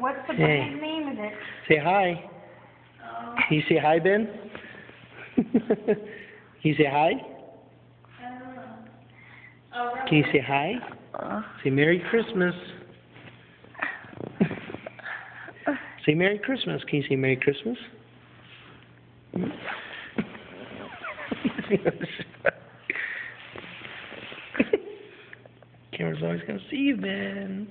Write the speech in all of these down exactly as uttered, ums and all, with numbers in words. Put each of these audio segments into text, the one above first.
What's the Hey. brand name of it? Say hi. Oh. Can you say hi, Ben? Can you say hi? I don't know. Oh, really? Can you say hi? Uh, Say Merry Christmas. Say Merry Christmas. Can you say Merry Christmas? Camera's always gonna see you, Ben.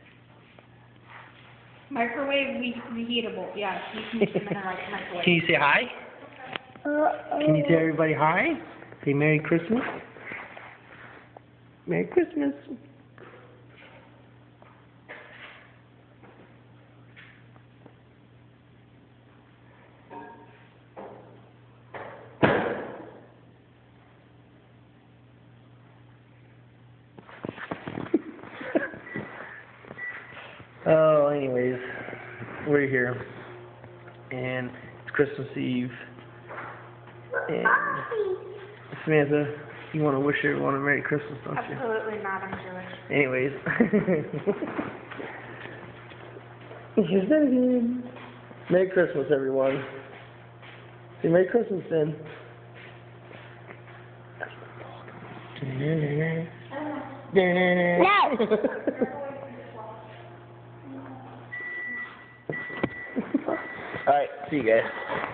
Microwave re- reheatable. Yeah, you can use them in the right microwave. Can you say hi? Can you tell everybody hi? Say Merry Christmas. Merry Christmas. Oh, anyways, we're here, and it's Christmas Eve, and Samantha, you want to wish everyone a Merry Christmas, don't you? Absolutely not. I'm Jewish. Anyways, here's that again. Merry Christmas, everyone. Say Merry Christmas, then. No. All right, see you guys.